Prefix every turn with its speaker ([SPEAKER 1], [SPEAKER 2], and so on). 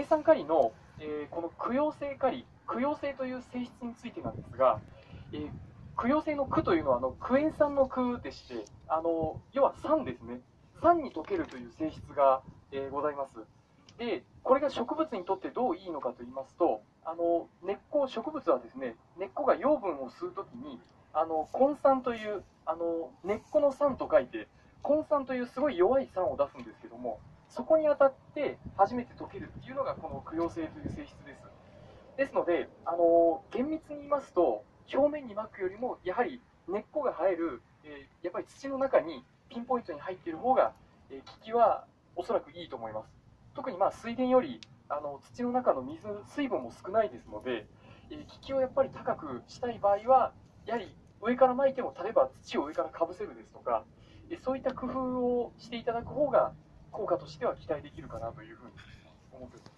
[SPEAKER 1] 酸カリの、この苦溶性カリ、苦溶性という性質についてなんですが、苦溶性の苦というのはクエン酸の苦でして、要は酸ですね。酸に溶けるという性質が、ございます。で、これが植物にとってどういいのかと言いますと、根っこ、植物はですね、根っこが養分を吸うときに、根酸という、根っこの酸と書いて、根酸というすごい弱い酸を出すんですけども、そこに当たって初めて溶けるっていうのがこの苦溶性という性質です。ですので、厳密に言いますと、表面に巻くよりも、やはり根っこが生える、やっぱり土の中にピンポイントに入っている方が、効きはおそらくいいと思います。特に水田より土の中の水分も少ないですので、効きをやっぱり高くしたい場合は、やはり上から巻いても、例えば土を上からかぶせるですとか、そういった工夫をしていただく方が、効果としては期待できるかなというふうに思っています。